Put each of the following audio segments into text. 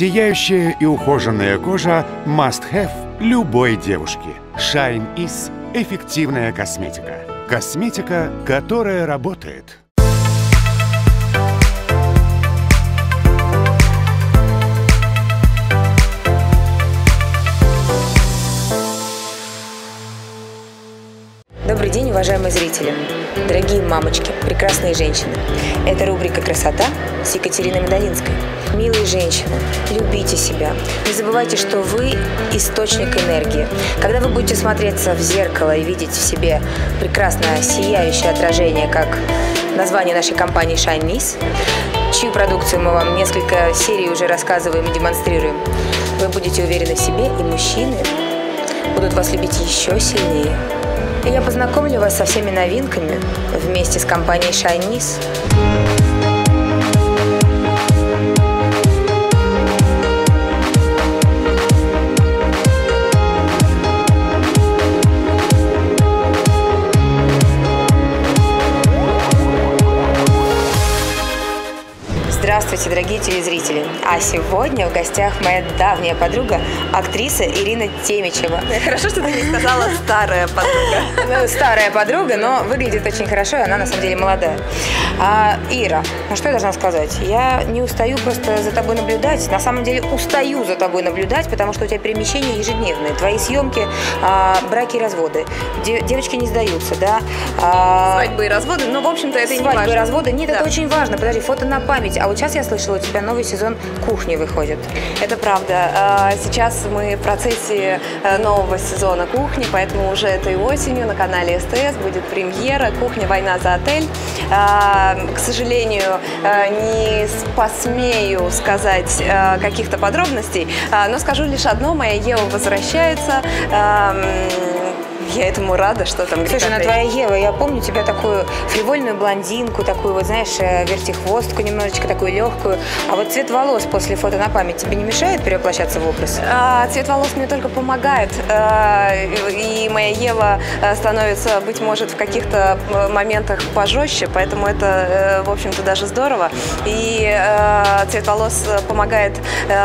Сияющая и ухоженная кожа – must-have любой девушки. Shine Is – эффективная косметика. Косметика, которая работает. Добрый день, уважаемые зрители, дорогие мамочки, прекрасные женщины. Это рубрика «Красота» с Екатериной Медовинской. Милые женщины, любите себя. Не забывайте, что вы – источник энергии. Когда вы будете смотреться в зеркало и видеть в себе прекрасное сияющее отражение, как название нашей компании Shine Is, чью продукцию мы вам несколько серий уже рассказываем и демонстрируем, вы будете уверены в себе, и мужчины будут вас любить еще сильнее. И я познакомлю вас со всеми новинками вместе с компанией Shine Is. Здравствуйте, дорогие телезрители! А сегодня в гостях моя давняя подруга, актриса Ирина Темичева. Хорошо, что ты не сказала «старая подруга». Старая подруга, но выглядит очень хорошо, и она на самом деле молодая. Ира, ну что я должна сказать? Я не устаю просто за тобой наблюдать. На самом деле устаю за тобой наблюдать, потому что у тебя перемещения ежедневные. Твои съемки, браки и разводы. Девочки не сдаются, да? Свадьбы и разводы, но, в общем-то, это и не важно. Свадьбы и разводы? Нет, да. Это очень важно. Подожди, фото на память. А вот сейчас я слышала, у тебя новый сезон «Кухни» выходит. Это правда. Сейчас мы в процессе нового сезона «Кухни», поэтому уже этой осенью на канале СТС будет премьера «Кухня. Война за отель». К сожалению, не посмею сказать каких-то подробностей, но скажу лишь одно: моя Ева возвращается. Я этому рада, что там. Слушай, твоя Ева, я помню тебя такую фривольную блондинку, такую вот, знаешь, вертихвостку немножечко, такую легкую. А вот цвет волос после фото на память тебе не мешает перевоплощаться в образ? Цвет волос мне только помогает. И моя Ева становится, быть может, в каких-то моментах пожестче, поэтому это, в общем-то, даже здорово. И цвет волос помогает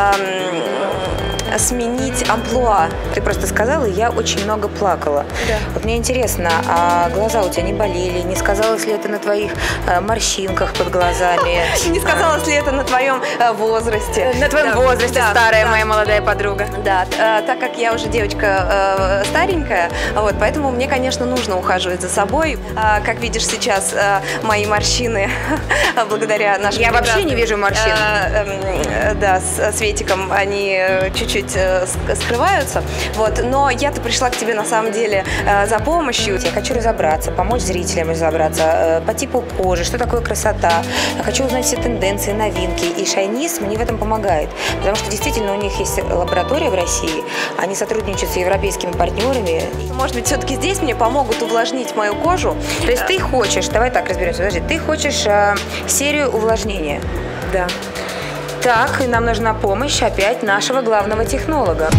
сменить амплуа. Ты просто сказала, и я очень много плакала. Да. Вот мне интересно, а глаза у тебя не болели? Не сказалось ли это на твоих морщинках под глазами? Не сказалось ли это на твоем возрасте? На твоем возрасте, старая моя молодая подруга. Да, так как я уже девочка старенькая, вот, поэтому мне, конечно, нужно ухаживать за собой. Как видишь сейчас, мои морщины, благодаря нашим... Я вообще не вижу морщин. Да, с Светиком они чуть-чуть скрываются, вот, но я-то пришла к тебе на самом деле за помощью. Я хочу разобраться, помочь зрителям разобраться по типу кожи, что такое красота. Я хочу узнать все тенденции, новинки, и Shine Is мне в этом помогает, потому что действительно у них есть лаборатория в России, они сотрудничают с европейскими партнерами. Может быть, все-таки здесь мне помогут увлажнить мою кожу. То есть ты хочешь, давай так разберемся, подожди, ты хочешь серию увлажнения? Да. Так, и нам нужна помощь опять нашего главного технолога.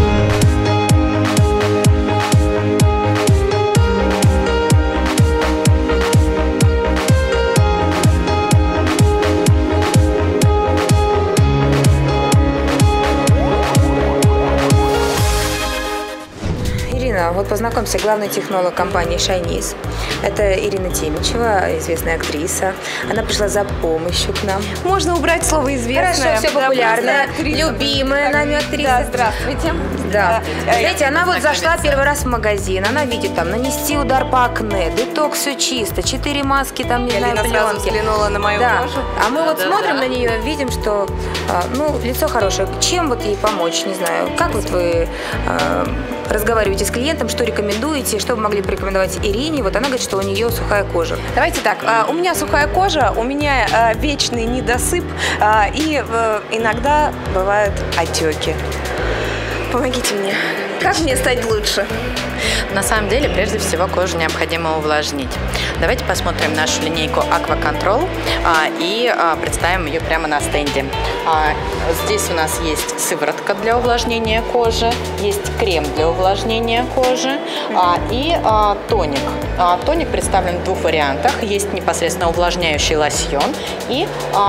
Вот познакомься, главный технолог компании Shine Is. Это Ирина Темичева, известная актриса. Она пришла за помощью к нам. Можно убрать слово «известная». Хорошо, все популярная, любимая нами актриса. Да, здравствуйте. Да. Знаете, она вот зашла первый раз в магазин, она видит там нанести удар по акне, детокс, все чисто, 4 маски, там, не знаю, пленки. Сразу взглянула на мою кожу. А мы вот смотрим на нее, видим, что, ну, лицо хорошее. Чем вот ей помочь, не знаю. Как вот вы разговариваете с клиентом, что рекомендуете, что вы могли порекомендовать Ирине? Вот она говорит, что у нее сухая кожа. Давайте так, у меня сухая кожа, у меня вечный недосып, и иногда бывают отеки. Помогите мне. Как мне стать лучше? На самом деле, прежде всего, кожу необходимо увлажнить. Давайте посмотрим нашу линейку Aqua Control и представим ее прямо на стенде. Здесь у нас есть сыворотка для увлажнения кожи, есть крем для увлажнения кожи и тоник. Тоник представлен в двух вариантах. Есть непосредственно увлажняющий лосьон и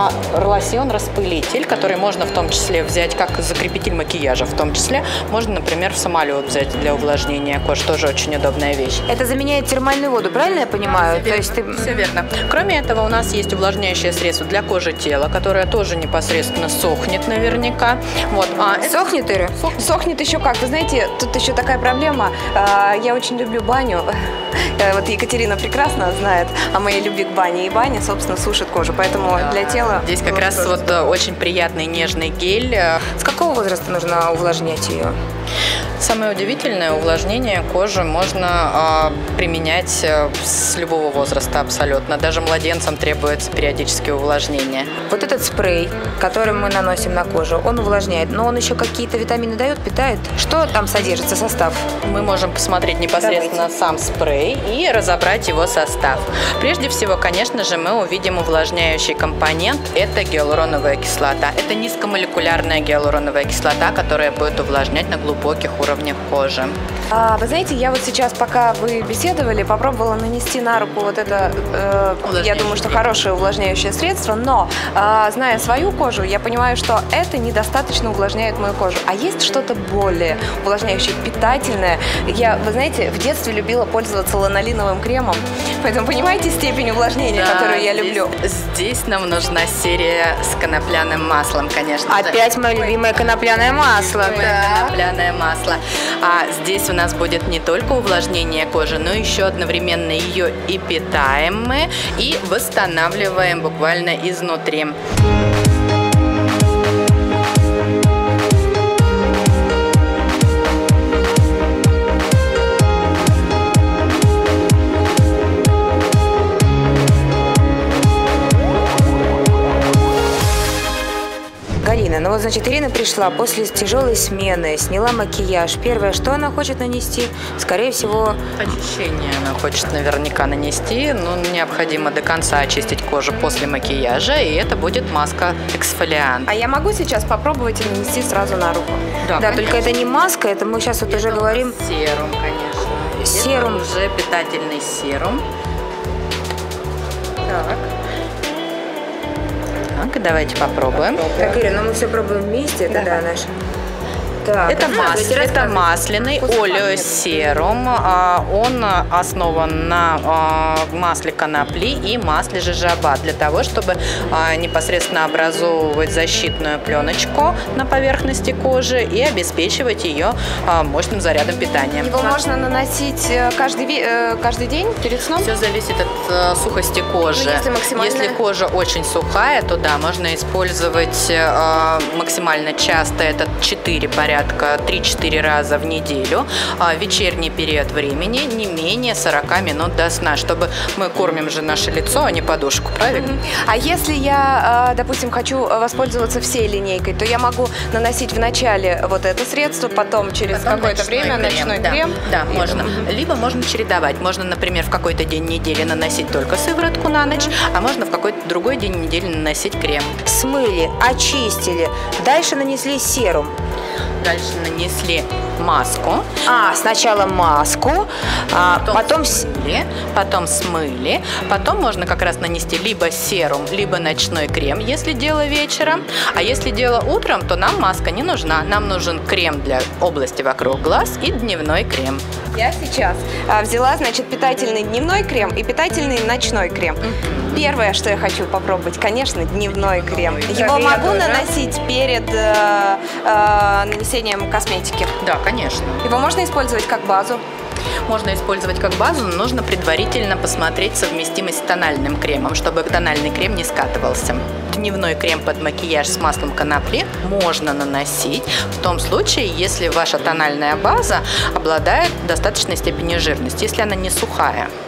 лосьон-распылитель, который можно в том числе взять как закрепитель макияжа, в том числе можно, например, в самолет взять для увлажнения кожи. Тоже очень удобная вещь. Это заменяет термальную воду, правильно я понимаю? Да, все верно. Кроме этого, у нас есть увлажняющее средство для кожи тела, которое тоже непосредственно сохнет наверняка. Вот. Сохнет, Ира? Сохнет еще как. Вы знаете, тут еще такая проблема. Я очень люблю баню. Вот Екатерина прекрасно знает о моей любви к бане. И баня, собственно, сушит кожу. Поэтому для тела... Здесь как раз вот очень приятный нежный гель. С какого возраста нужно увлажнять ее? Самое удивительное, увлажнение кожи можно применять с любого возраста абсолютно. Даже младенцам требуется периодическое увлажнение. Вот этот спрей, который мы наносим на кожу, он увлажняет, но он еще какие-то витамины дает, питает? Что там содержится, состав? Мы можем посмотреть непосредственно сам спрей и разобрать его состав. Прежде всего, конечно же, мы увидим увлажняющий компонент. Это гиалуроновая кислота. Это низкомолекулярная гиалуроновая кислота, которая будет увлажнять на глубоких уровнях кожи. Вы знаете, я вот сейчас, пока вы беседовали, попробовала нанести на руку вот это, я думаю, что хорошее увлажняющее средство, но, зная свою кожу, я понимаю, что это недостаточно увлажняет мою кожу. А есть что-то более увлажняющее, питательное? Я, вы знаете, в детстве любила пользоваться ланолиновым кремом, поэтому понимаете степень увлажнения, которую я люблю? Здесь нам нужна серия с конопляным маслом, конечно. Опять мое любимое конопляное масло. Конопляное масло. Здесь у нас будет не только увлажнение кожи, но еще одновременно ее и питаем мы, и восстанавливаем буквально изнутри. Галина, ну вот, значит, Ирина пришла после тяжелой смены, сняла макияж. Первое, что она хочет нанести? Скорее всего... Очищение она хочет наверняка нанести, но необходимо до конца очистить кожу после макияжа, и это будет маска эксфолиант. А я могу сейчас попробовать и нанести сразу на руку? Да, только это не маска, это мы сейчас вот уже говорим... Серум, конечно. Серум. Это уже питательный серум. Так, давайте попробуем. Так, Ирина, мы все пробуем вместе, это да, наш. Так, это масляный олеосерум. Он основан на масле конопли и масле жожоба для того, чтобы непосредственно образовывать защитную пленочку на поверхности кожи и обеспечивать ее мощным зарядом питания. Его можно наносить каждый день перед сном? Все зависит от сухости кожи. Если кожа очень сухая, то да, можно использовать максимально часто, это 3-4 раза в неделю, вечерний период времени не менее 40 минут до сна, чтобы мы кормим же наше лицо, а не подушку, правильно? А если я, допустим, хочу воспользоваться всей линейкой, то я могу наносить вначале вот это средство, потом через какое-то время ночной крем? Да, можно. Либо можно чередовать. Можно, например, в какой-то день недели наносить только сыворотку на ночь, а можно в какой-то другой день недели наносить крем. Смыли, очистили, дальше нанесли серум. Дальше нанесли маску. Сначала маску, потом смыли. Потом можно как раз нанести либо серум, либо ночной крем, если дело вечером. А если дело утром, то нам маска не нужна. Нам нужен крем для области вокруг глаз и дневной крем. Я сейчас взяла, значит, питательный дневной крем и питательный ночной крем. Первое, что я хочу попробовать, конечно, дневной крем. Его могу наносить перед нанесением косметики? Да, конечно. Его можно использовать как базу? Можно использовать как базу, но нужно предварительно посмотреть совместимость с тональным кремом, чтобы тональный крем не скатывался. Дневной крем под макияж с маслом конопли можно наносить в том случае, если ваша тональная база обладает достаточной степенью жирности, если она не сухая.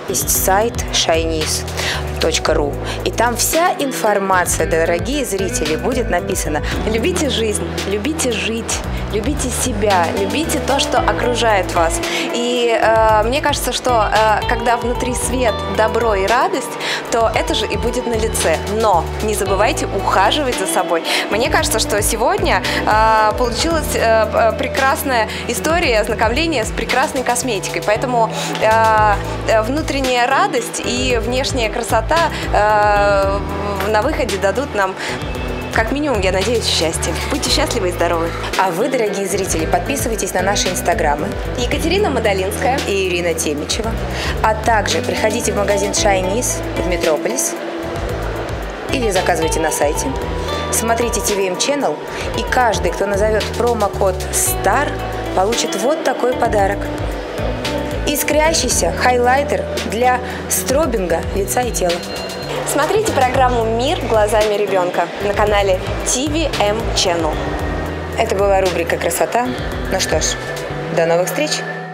Есть сайт shineis.ru, и там вся информация, дорогие зрители, будет написана. Любите жизнь, любите жить, любите себя, любите то, что окружает вас. И мне кажется, что когда внутри свет, добро и радость, то это же и будет на лице. Но не забывайте ухаживать за собой. Мне кажется, что сегодня получилась прекрасная история ознакомления с прекрасной косметикой. Поэтому внутренняя радость и внешняя красота на выходе дадут нам, как минимум, я надеюсь, счастье. Будьте счастливы и здоровы. А вы, дорогие зрители, подписывайтесь на наши инстаграмы. Екатерина Мадалинская и Ирина Темичева. А также приходите в магазин Shineis в Метрополис или заказывайте на сайте. Смотрите TVM Channel, и каждый, кто назовет промокод STAR, получит вот такой подарок. Искрящийся хайлайтер для стробинга лица и тела. Смотрите программу «Мир глазами ребенка» на канале TVM Channel. Это была рубрика «Красота». Ну что ж, до новых встреч!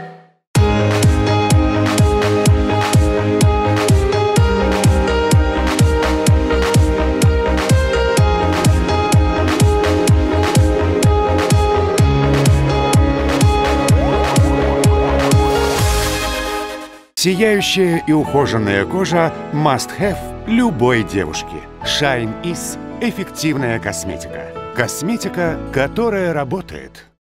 Сияющая и ухоженная кожа – must-have любой девушки. Shine Is – эффективная косметика. Косметика, которая работает.